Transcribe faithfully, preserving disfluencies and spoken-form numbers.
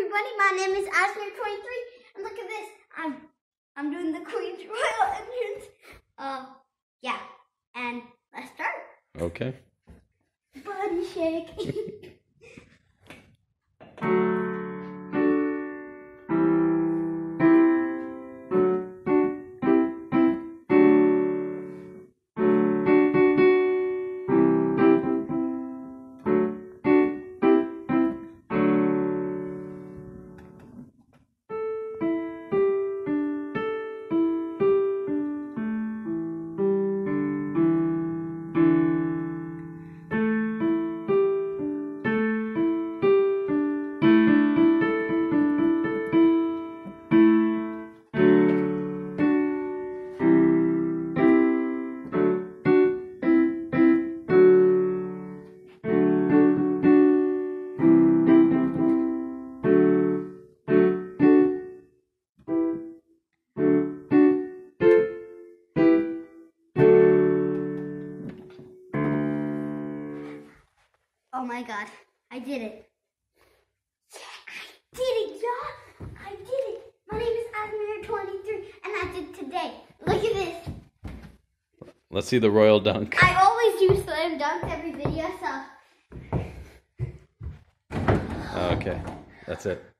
everybody, my name is Asmir twenty-three, and look at this. I'm I'm doing the Queen's Royal entrance. Uh, yeah, and let's start. Okay. Body shake. Oh my god, I did it. Yeah, I did it, y'all. I did it. My name is Asmir twenty-three, and I did today. Look at this. Let's see the royal dunk. I always do slam dunks every video, so. Okay, that's it.